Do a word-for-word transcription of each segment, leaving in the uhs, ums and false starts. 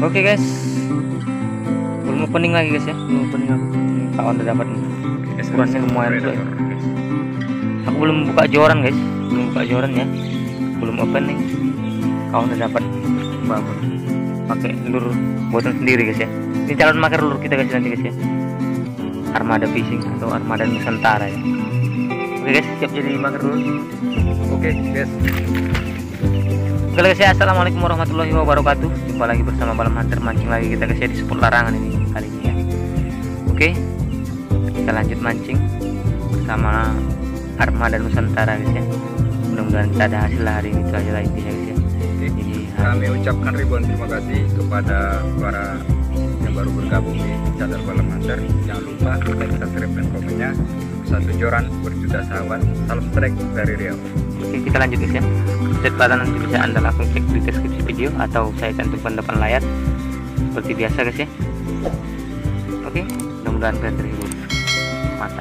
Oke guys, belum opening lagi guys ya, belum opening aku. Kawan udah dapat nih. Ukurannya lumayan juga. Ya. Aku belum buka joran guys, belum buka joran ya, belum opening. Kawan udah dapat babon. Pakai lure buatan sendiri guys ya. Ini calon maker lure kita guys nanti guys ya. Armada Fishing atau Armada Nusantara ya. Oke guys, siap jadi maker lure. Oke guys. Oke guys ya, assalamualaikum warahmatullahi wabarakatuh. Jumpa lagi bersama Balam Hunter mancing lagi kita guys ya di spot larangan ini kali ini ya. Oke, kita lanjut mancing bersama Armada Nusantara guys ya. Mudah-mudahan kita ada hasil hari ini, itu aja lah intinya guys ya. Oke, Jadi, kami ucapkan ribuan terima kasih kepada para yang baru bergabung di channel Balam Hunter. Jangan lupa like, subscribe, dan komennya. Satu joran berjuta sahabat. Salam strike dari Riau. Oke, kita lanjut guys ya. Set pada nanti bisa anda langsung cek di deskripsi video atau saya cantumkan depan layar seperti biasa guys ya. Oke, mudah-mudahan kalian terhibur. Mantap.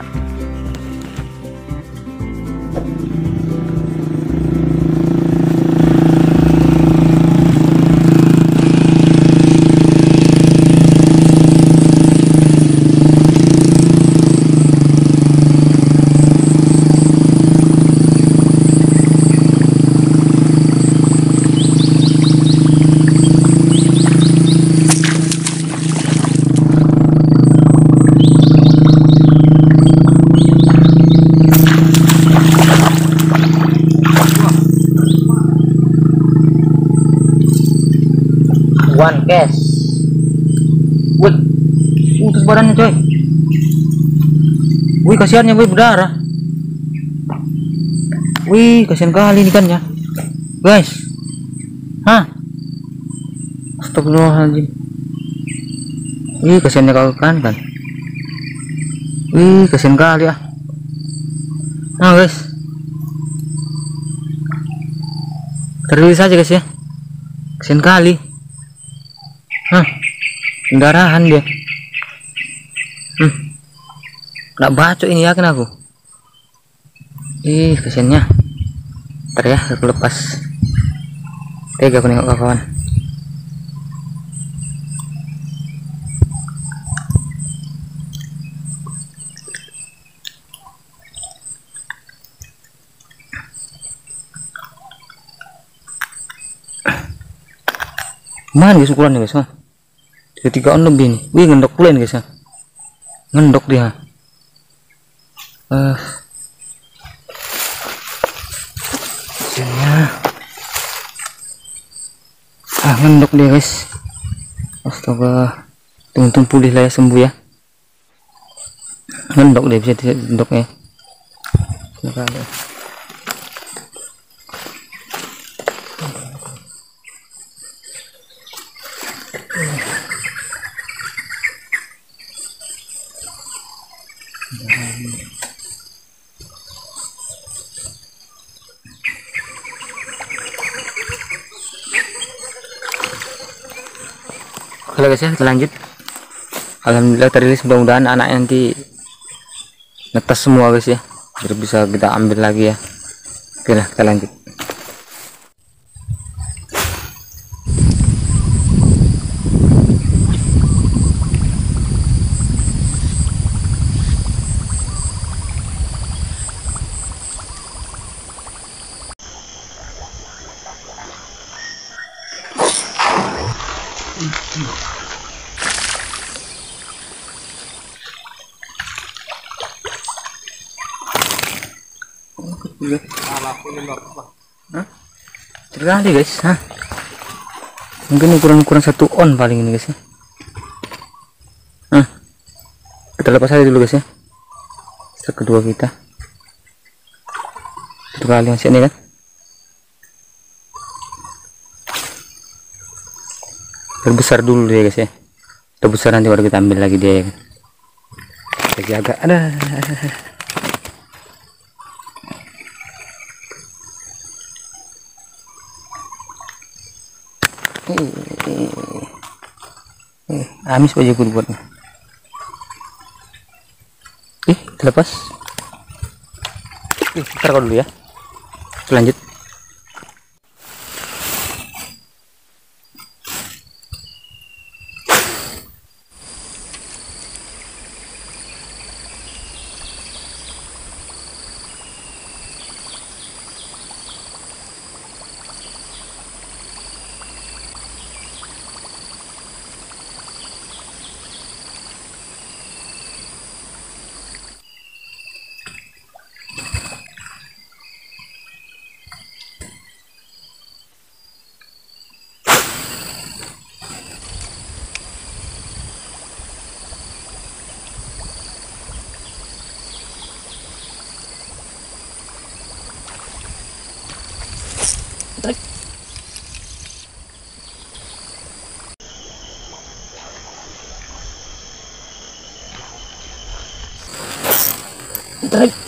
One cash. Wih, uh, terus badannya coy. Wih, kasihannya wih berdarah. Wih, kasihan kali ini kan ya, guys. Hah? Astagfirullahaladzim. Wih, kasihannya kau kan kan. Wih, kasihan kali ya. Nah guys, terlihat saja guys ya. Kasihan kali. Hah, pendarahan dia. Hmm, nggak baca ini yakin aku. Ih, kasiannya. Ntar ya, aku lepas. Tega aku nengok kawan. Mana guys ukurannya guys, mah tiga on lebih nih. Wih, ngendok pula nih guys ya, ngendok dia. Uh, ah ngendok dia guys. Astaga, untung pulih lah ya, sembuh ya. Ngendok dia, bisa ngendoknya. Oke guys ya, kita lanjut. Alhamdulillah terilis, mudah-mudahan anaknya nanti netas semua guys ya, biar bisa kita ambil lagi ya. Oke lah, kita lanjut. Tergali guys, hah? Mungkin ukuran-ukuran satu on paling ini guys ya. Nah, kita lepas aja dulu guys ya. Strike kedua kita. Satu kali masih ini kan. Terbesar dulu dia guys ya. Terbesar nanti baru kita ambil lagi dia ya. Lagi agak ada. Eh, eh, amis baju gue buatnya. Eh, terlepas. Eh, taruh dulu ya. Lanjut. Tarik. Tarik.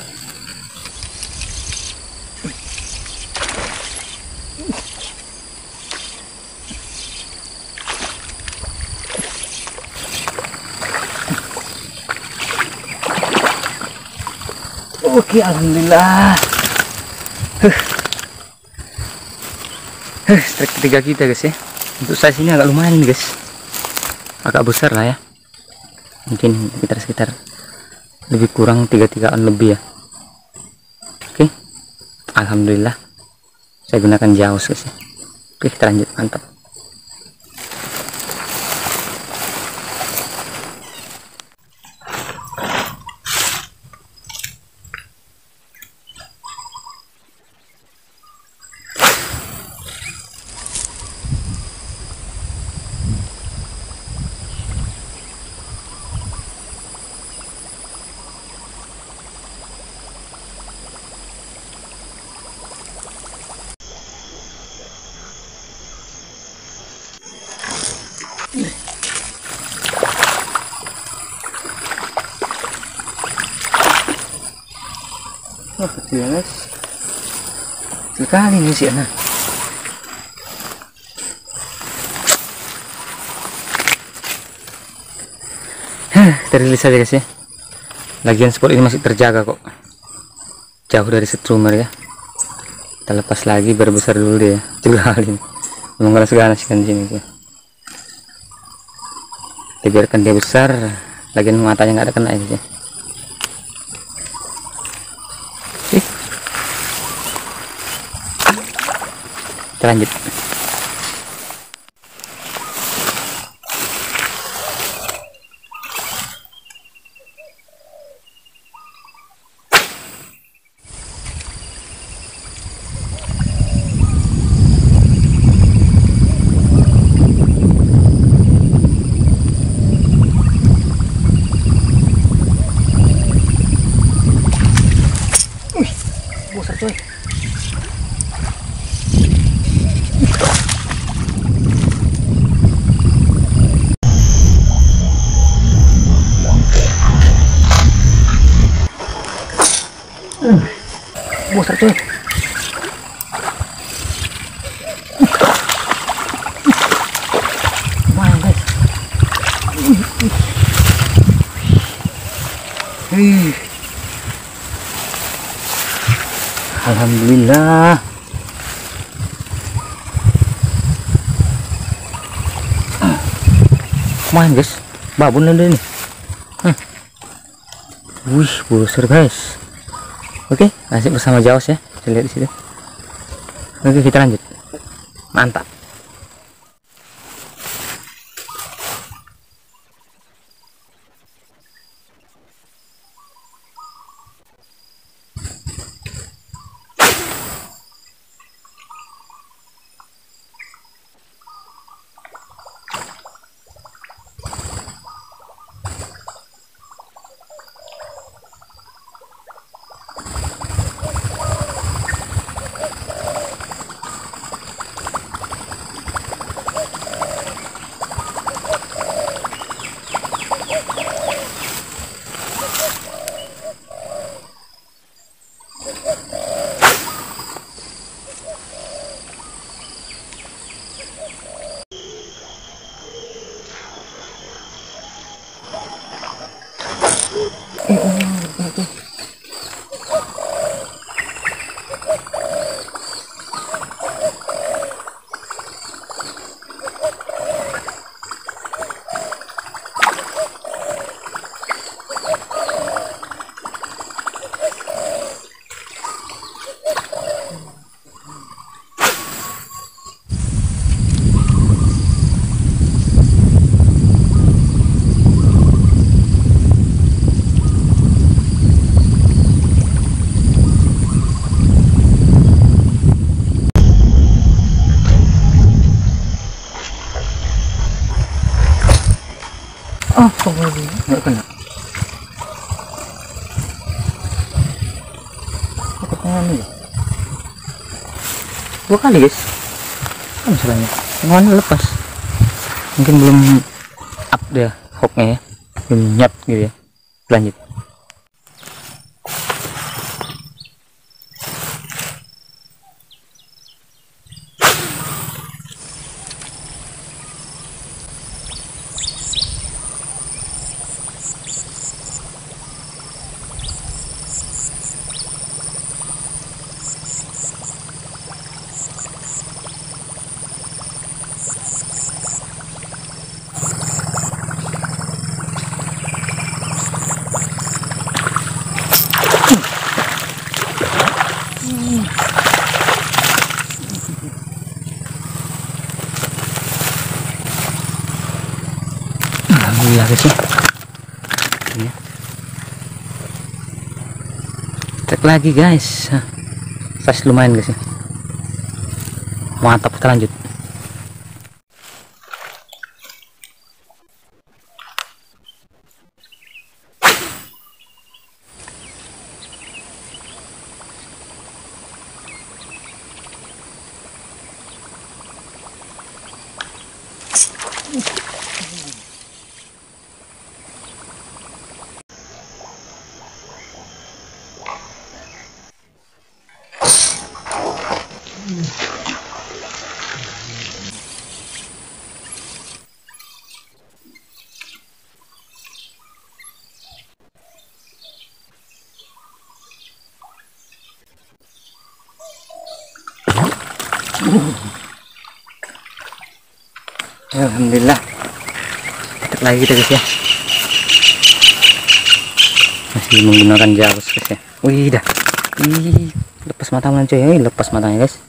Oke, alhamdulillah. Huh. Huh, strike ketiga kita guys ya. Untuk size ini agak lumayan guys. Agak besar lah ya. Mungkin sekitar-sekitar lebih kurang tiga tigaan lebih ya. Oke. Alhamdulillah. Saya gunakan jaws guys ya. Oke, kita lanjut, mantap. Wah, kecil guys. Sekali nih sih nah. Hah, terilis saja guys ya. Lagian spot ini masih terjaga kok. Jauh dari setrumer ya. Kita lepas lagi biar besar dulu dia. Cegalin. Memang ganas ganas kan sini ya. Kita biarkan dia besar. Lagian matanya nggak ada kena ya. Kita lanjut. Wih, besar coy. Besar coy. Lumayan guys. Hih. Alhamdulillah. Lumayan guys. Babon ada nih. Hmm. Wih, besar guys. Oke, masih bersama jaws ya. Kita lihat di situ. Oke, kita lanjut. Mantap. Oh, nggak kena. Aku tangan nih. dua kali guys kan masalahnya mana lepas mungkin belum up dia hooknya ya belum nyat gitu ya lanjut. Alhamdulillah guys ya. Ini. Trek lagi guys. Size lumayan guys ya. Mantap, kita lanjut. Alhamdulillah dapat lagi kita guys ya, masih menggunakan jaus guys ya. Wih dah, ih lepas mata mana coy, Ih, lepas matanya guys.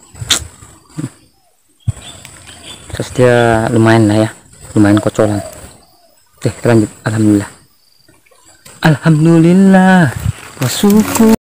Terus dia lumayan lah ya, lumayan kocolan. Oke kita lanjut. Alhamdulillah, alhamdulillah, wa syukur.